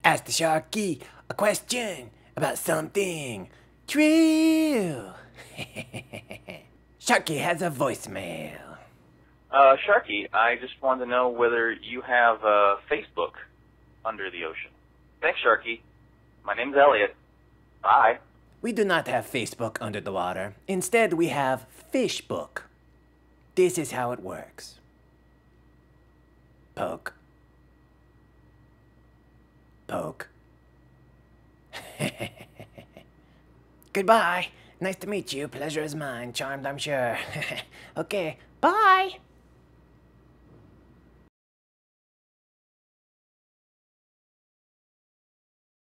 Ask the Sharky a question about something true. Sharky has a voicemail. Sharky, I just wanted to know whether you have Facebook under the ocean. Thanks, Sharky. My name's Elliot. Bye. We do not have Facebook under the water. Instead, we have Fishbook. This is how it works. Poke. Poke. Goodbye. Nice to meet you. Pleasure is mine. Charmed, I'm sure. Okay, bye.